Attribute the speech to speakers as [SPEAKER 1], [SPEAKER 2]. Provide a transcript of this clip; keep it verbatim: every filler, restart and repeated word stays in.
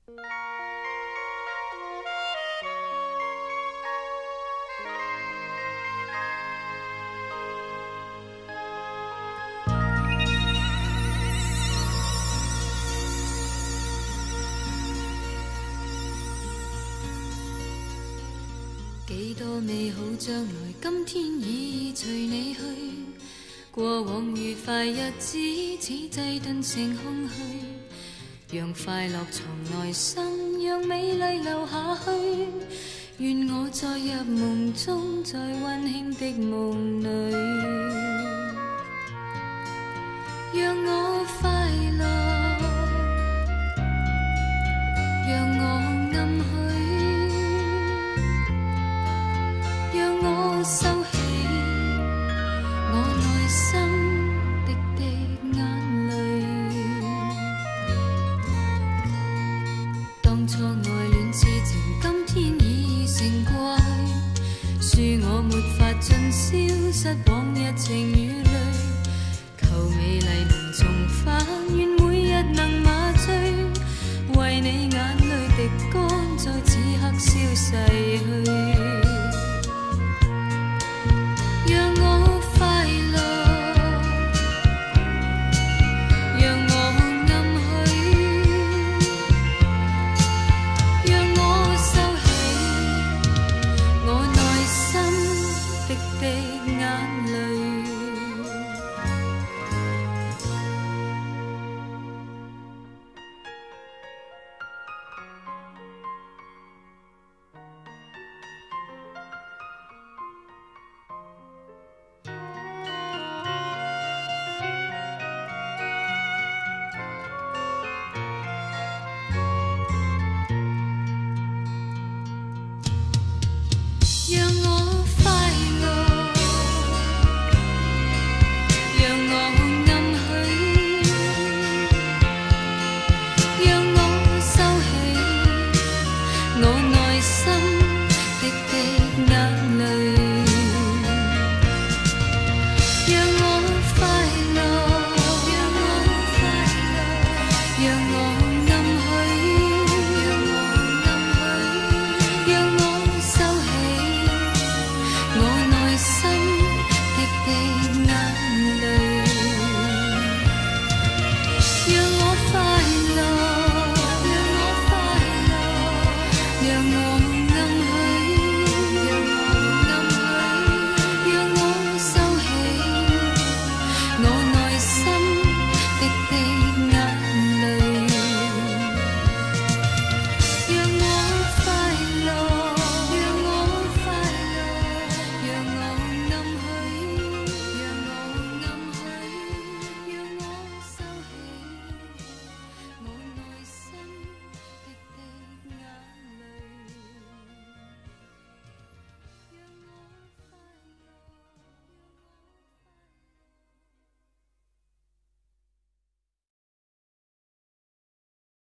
[SPEAKER 1] 几多美好将来，今天已随你去。过往愉快日子，似挤兑成空虚。让快乐藏内心，让美丽留下去。愿我再入梦中，在温馨的梦里，让我快乐，让我暗许，让我收起我内心滴滴眼泪。当初爱恋痴情，今天已成过去，恕我没法尽消失往日情缘。